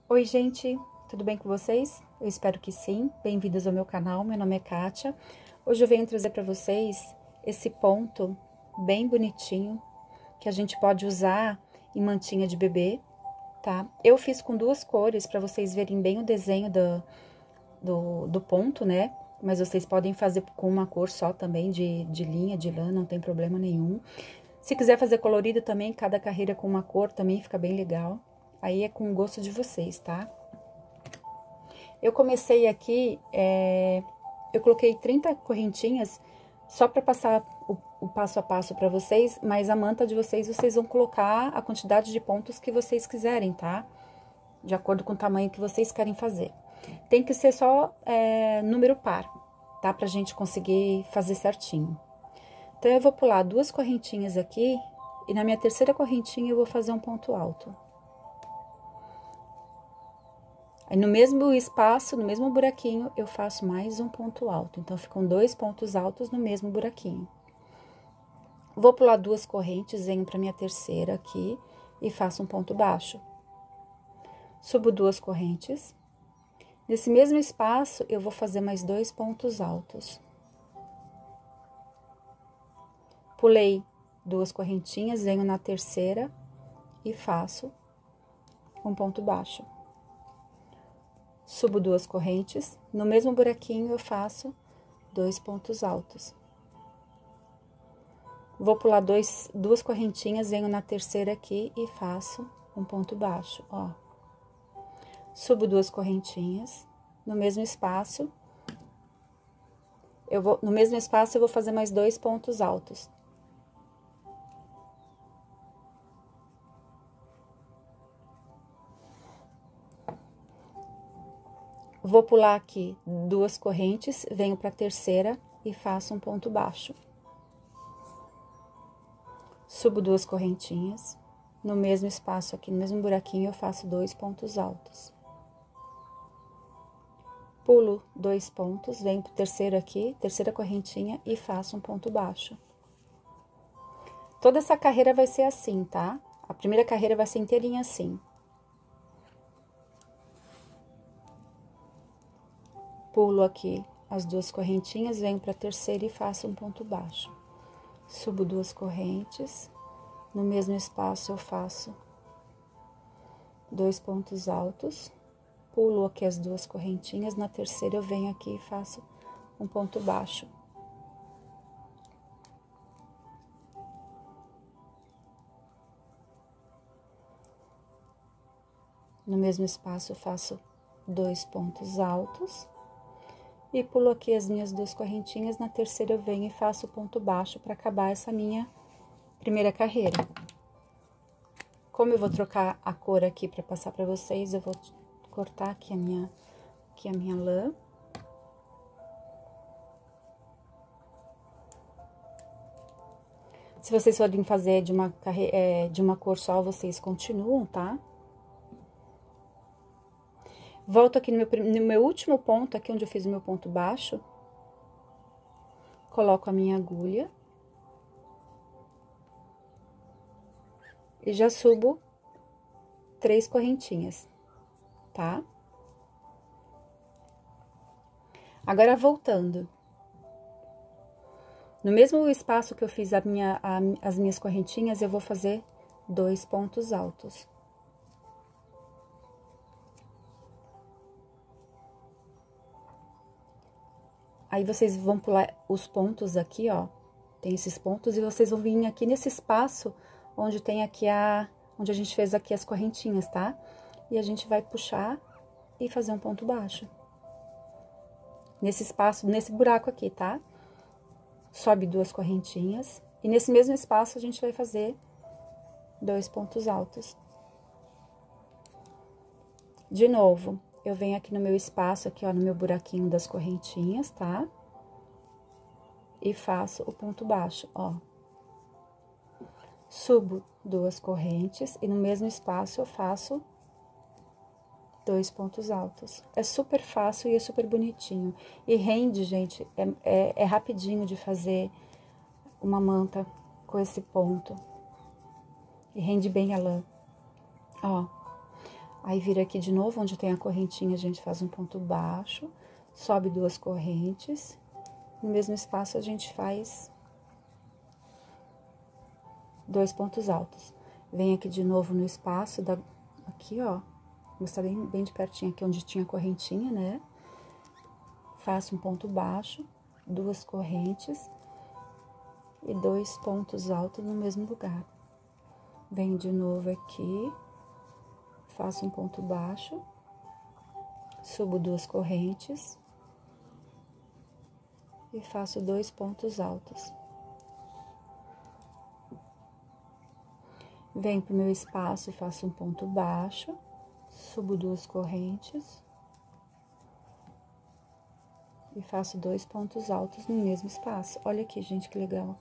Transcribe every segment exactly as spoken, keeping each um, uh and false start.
Oi, gente, tudo bem com vocês? Eu espero que sim. Bem-vindos ao meu canal, meu nome é Kátia. Hoje eu venho trazer para vocês esse ponto bem bonitinho que a gente pode usar em mantinha de bebê, tá? Eu fiz com duas cores para vocês verem bem o desenho do, do, do ponto, né? Mas vocês podem fazer com uma cor só também, de, de linha, de lã, não tem problema nenhum. Se quiser fazer colorido também, cada carreira com uma cor também fica bem legal. Aí é com o gosto de vocês, tá? Eu comecei aqui, é, eu coloquei trinta correntinhas só para passar o, o passo a passo para vocês, mas a manta de vocês, vocês vão colocar a quantidade de pontos que vocês quiserem, tá? De acordo com o tamanho que vocês querem fazer. Tem que ser só é, número par, tá? Pra gente conseguir fazer certinho. Então, eu vou pular duas correntinhas aqui, e na minha terceira correntinha eu vou fazer um ponto alto. Aí, no mesmo espaço, no mesmo buraquinho, eu faço mais um ponto alto. Então, ficam dois pontos altos no mesmo buraquinho. Vou pular duas correntes, venho pra minha terceira aqui e faço um ponto baixo. Subo duas correntes. Nesse mesmo espaço, eu vou fazer mais dois pontos altos. Pulei duas correntinhas, venho na terceira e faço um ponto baixo. Subo duas correntes, no mesmo buraquinho eu faço dois pontos altos. Vou pular dois, duas correntinhas, venho na terceira aqui e faço um ponto baixo, ó. Subo duas correntinhas, no mesmo espaço, eu vou, no mesmo espaço eu vou fazer mais dois pontos altos. Vou pular aqui duas correntes, venho para a terceira e faço um ponto baixo. Subo duas correntinhas, no mesmo espaço aqui, no mesmo buraquinho, eu faço dois pontos altos. Pulo dois pontos, venho para o terceiro aqui, terceira correntinha e faço um ponto baixo. Toda essa carreira vai ser assim, tá? A primeira carreira vai ser inteirinha assim. Pulo aqui as duas correntinhas, venho para a terceira e faço um ponto baixo. Subo duas correntes, no mesmo espaço eu faço dois pontos altos, pulo aqui as duas correntinhas, na terceira eu venho aqui e faço um ponto baixo. No mesmo espaço eu faço dois pontos altos. E pulo aqui as minhas duas correntinhas, na terceira eu venho e faço ponto baixo para acabar essa minha primeira carreira. Como eu vou trocar a cor aqui para passar para vocês, eu vou cortar aqui a minha, aqui a minha lã. Se vocês forem fazer de uma, é, de uma cor só, vocês continuam, tá? Volto aqui no meu, no meu último ponto, aqui onde eu fiz o meu ponto baixo. Coloco a minha agulha. E já subo três correntinhas, tá? Agora, voltando. No mesmo espaço que eu fiz a minha, a, as minhas correntinhas, eu vou fazer dois pontos altos. Aí, vocês vão pular os pontos aqui, ó, tem esses pontos, e vocês vão vir aqui nesse espaço onde tem aqui a, onde a gente fez aqui as correntinhas, tá? E a gente vai puxar e fazer um ponto baixo. Nesse espaço, nesse buraco aqui, tá? Sobe duas correntinhas, e nesse mesmo espaço a gente vai fazer dois pontos altos. De novo. Eu venho aqui no meu espaço, aqui, ó, no meu buraquinho das correntinhas, tá? E faço o ponto baixo, ó. Subo duas correntes e no mesmo espaço eu faço dois pontos altos. É super fácil e é super bonitinho. E rende, gente, é, é, é rapidinho de fazer uma manta com esse ponto. E rende bem a lã, ó. Aí vira aqui de novo, onde tem a correntinha, a gente faz um ponto baixo, sobe duas correntes. No mesmo espaço, a gente faz dois pontos altos. Vem aqui de novo no espaço, da, aqui, ó, vou mostrar bem, bem de pertinho aqui, onde tinha a correntinha, né? Faço um ponto baixo, duas correntes e dois pontos altos no mesmo lugar. Venho de novo aqui, faço um ponto baixo, subo duas correntes e faço dois pontos altos. Venho pro meu espaço e faço um ponto baixo, subo duas correntes e faço dois pontos altos no mesmo espaço. Olha aqui, gente, que legal.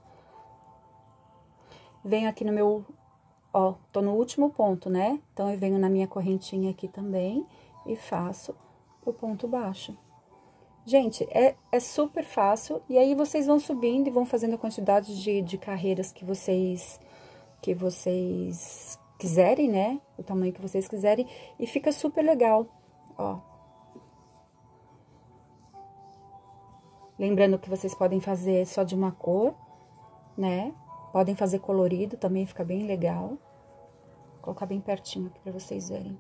Venho aqui no meu, ó, tô no último ponto, né? Então, eu venho na minha correntinha aqui também e faço o ponto baixo. Gente, é, é super fácil, e aí vocês vão subindo e vão fazendo a quantidade de, de carreiras que vocês, que vocês quiserem, né? O tamanho que vocês quiserem, e fica super legal, ó. Lembrando que vocês podem fazer só de uma cor, né? Podem fazer colorido, também fica bem legal. Vou colocar bem pertinho aqui pra vocês verem.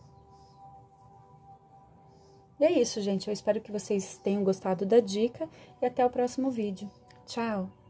E é isso, gente. Eu espero que vocês tenham gostado da dica e até o próximo vídeo. Tchau!